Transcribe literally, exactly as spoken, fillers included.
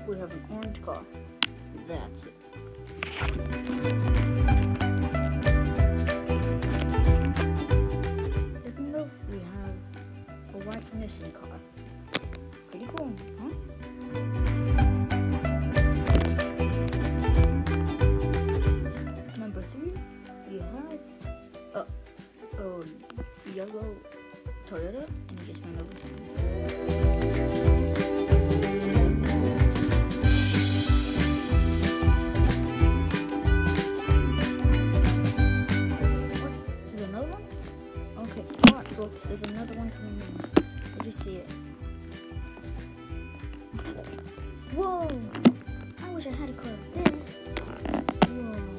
We have an orange car. That's it. Second off, we have a white Nissan car. Pretty cool, huh? Number three, we have a, a yellow Toyota, and we just ran over to him. Books. There's another one coming in. Did you see it? Whoa! I wish I had a car like this. Whoa.